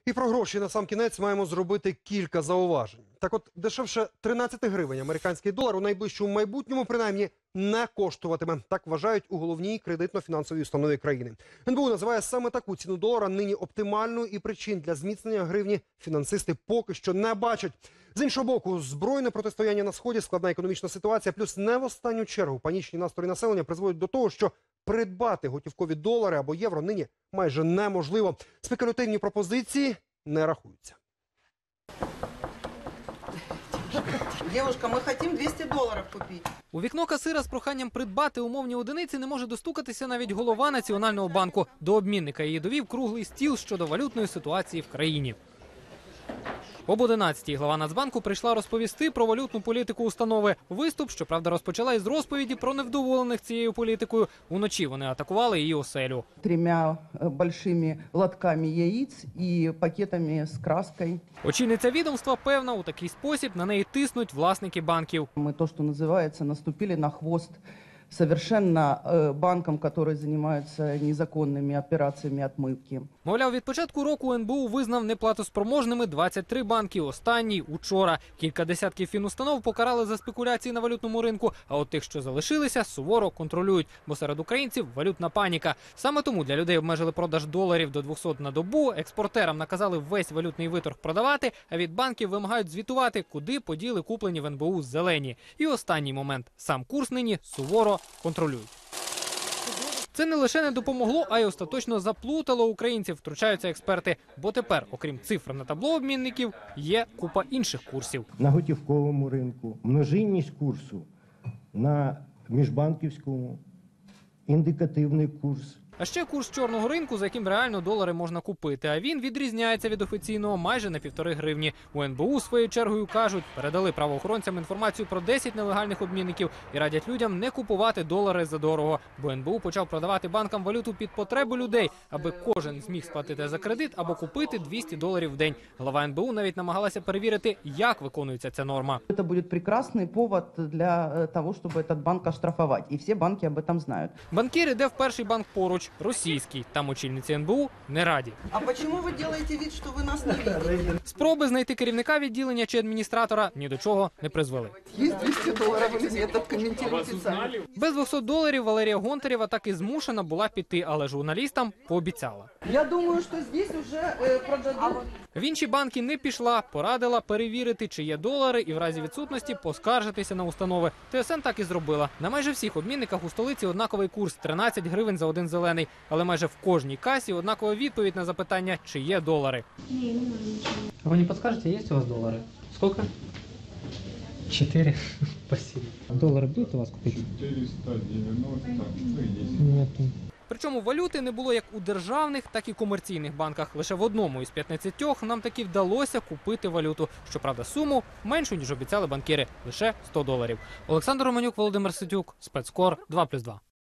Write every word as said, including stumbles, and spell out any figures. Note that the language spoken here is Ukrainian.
І про гроші на сам кінець маємо зробити кілька зауважень. Так от, дешевше тринадцяти гривень американський долар у найближчому майбутньому принаймні не коштуватиме. Так вважають у головній кредитно-фінансовій установі країни. ен бе у називає саме таку ціну долара нині оптимальною, і причин для зміцнення гривні фінансисти поки що не бачать. З іншого боку, збройне протистояння на Сході, складна економічна ситуація, плюс не в останню чергу панічні настрої населення призводять до того, що придбати готівкові долари або євро нині майже неможливо. Спекулятивні пропозиції не рахуються. Девушка, мы хотим двести долларов купить. У вікно касира з проханням придбати умовні одиниці не може достукатися навіть голова Національного банку. До обмінника її довів круглий стіл щодо валютної ситуації в країні. Об одинадцятій глава Нацбанку прийшла розповісти про валютну політику установи. Виступ, щоправда, розпочала із розповіді про невдоволених цією політикою. Уночі вони атакували її оселю. Тремя большими лотками яиц и пакетами с краской. Очільниця відомства певна, у такий спосіб на неї тиснуть власники банків. Мы, то, что называется, наступили на хвост совершенно э, банкам, которые занимаются незаконными операциями отмывки. Мовляв, від початку року ен бе у визнав неплатоспроможними двадцять три банки. Останній – учора. Кілька десятків фінустанов покарали за спекуляції на валютному ринку, а от тих, що залишилися, суворо контролюють. Бо серед українців валютна паніка. Саме тому для людей обмежили продаж доларів до двохсот на добу, експортерам наказали весь валютний виторг продавати, а від банків вимагають звітувати, куди поділи куплені в ен бе у зелені. І останній момент – сам курс нині суворо контролюють. Це не лише не допомогло, а й остаточно заплутало українців, втручаються експерти. Бо тепер, окрім цифр на табло обмінників, є купа інших курсів. На готівковому ринку, множинність курсу на міжбанківському, індикативний курс. А ще курс чорного ринку, за яким реально долари можна купити. А він відрізняється від офіційного майже на півтори гривні. У ен бе у своєю чергою кажуть, передали правоохоронцям інформацію про десять нелегальних обмінників і радять людям не купувати долари задорого. Бо ен бе у почав продавати банкам валюту під потреби людей, аби кожен зміг сплатити за кредит або купити двісті доларів в день. Глава ен бе у навіть намагалася перевірити, як виконується ця норма. Это будет прекрасный повод для того, чтобы этот банк оштрафовать. И все банки об этом знают. Банкір іде в перший банк поруч – російський. Там очільниці ен бе у не раді. А почему вы делаете вид, что вы нас не видите? Спроби знайти керівника відділення чи адміністратора ні до чого не призвели. Есть двести долларов или нет? Откомментируйте сами. Без двохсот доларів Валерія Гонтарєва так і змушена була піти, але журналістам пообіцяла. Я думаю, что здесь уже э, продадут. В інші банки не пішла, порадила перевірити, чи є долари, і в разі відсутності поскаржитися на установи. те ес ен так і зробила. На майже всіх обмінниках у столиці однаковий курс – тринадцять гривень за один зелений. Але майже в кожній касі однакова відповідь на запитання, чи є долари. Не, не надо ничего. А вы не подскажете, есть у вас доллары? Сколько? Четыре. Спасибо. Доллары будет у вас купить? четыреста девяносто, ну и десять. Нету. Причому валюти не було як у державних, так і комерційних банках. Лише в одному із п'ятнадцятьох нам таки вдалося купити валюту. Щоправда, суму меншу, ніж обіцяли банкіри – лише сто доларів. Олександр Романюк, Володимир Сидюк, Спецкор, два плюс два.